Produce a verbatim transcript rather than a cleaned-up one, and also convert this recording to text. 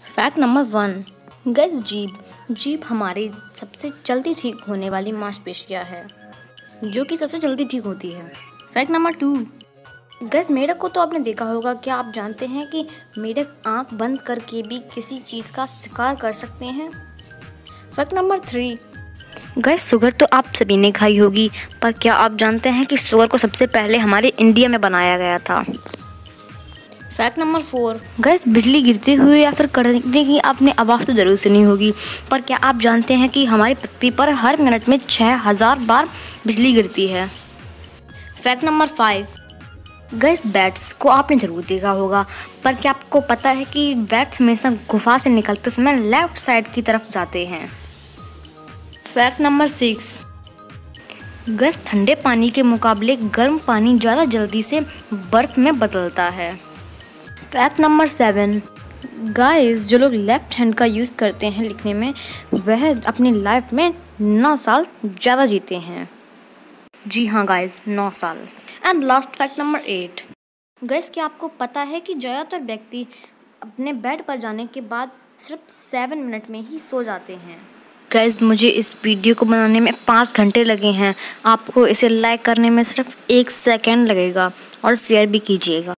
Fact number one, gas जीभ जीभ हमारी सबसे जल्दी ठीक होने वाली मांसपेशियाँ है जो कि सबसे जल्दी ठीक होती है। फैक्ट नंबर टू, गैस मेढक को तो आपने देखा होगा। क्या आप जानते हैं कि मेढक आंख बंद करके भी किसी चीज़ का शिकार कर सकते हैं? Fact number three, guess sugar तो आप सभी ने खाई होगी, पर क्या आप जानते हैं कि शुगर को सबसे पहले हमारे इंडिया में बनाया गया था? फैक्ट नंबर फोर, गैस बिजली गिरते हुए या फिर कड़कने की आपने आवाज़ तो ज़रूर सुनी होगी, पर क्या आप जानते हैं कि हमारी पृथ्वी पर हर मिनट में छः हज़ार बार बिजली गिरती है? Fact number five, guess bats को आपने ज़रूर देखा होगा, पर क्या आपको पता है कि बैट्स हमेशा गुफा से निकलते समय लेफ्ट साइड की तरफ जाते हैं? फैक्ट नंबर सिक्स, गैस ठंडे पानी के मुकाबले गर्म पानी ज़्यादा जल्दी से बर्फ़ में बदलता है। फैक्ट नंबर सेवन, गाइस जो लोग लेफ़्ट हैंड का यूज़ करते हैं लिखने में, वह अपनी लाइफ में नौ साल ज़्यादा जीते हैं। जी हाँ गाइस, नौ साल। And last fact number eight, guys क्या आपको पता है कि ज़्यादातर व्यक्ति अपने बेड पर जाने के बाद सिर्फ सेवन मिनट में ही सो जाते हैं। गाइस मुझे इस वीडियो को बनाने में पाँच घंटे लगे हैं। आपको इसे लाइक करने में सिर्फ एक सेकेंड लगेगा और शेयर भी कीजिएगा।